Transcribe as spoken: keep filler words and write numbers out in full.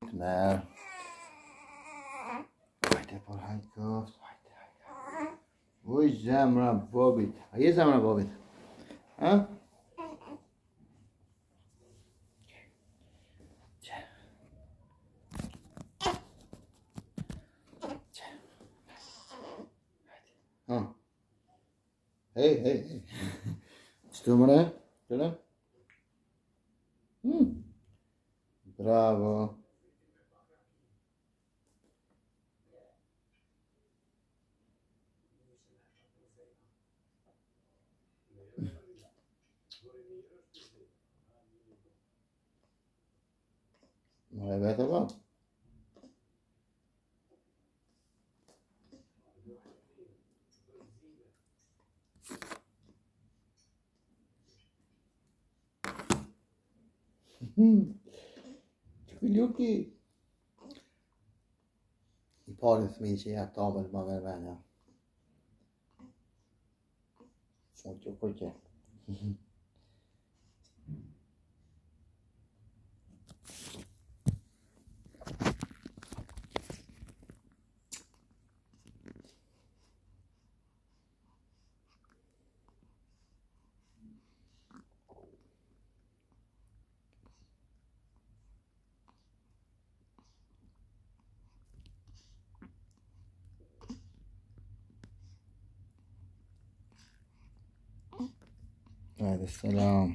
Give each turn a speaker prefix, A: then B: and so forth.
A: نه haydi por haydi gofت haydi haydi وای زمرم بابید یه زمرم بابید ها ها هی هی چطور منه؟ جلم؟ برافو محبت آقا Glucki. I parens minns jag att Abel var med vänner. Sånt jag pojke. هذا السلام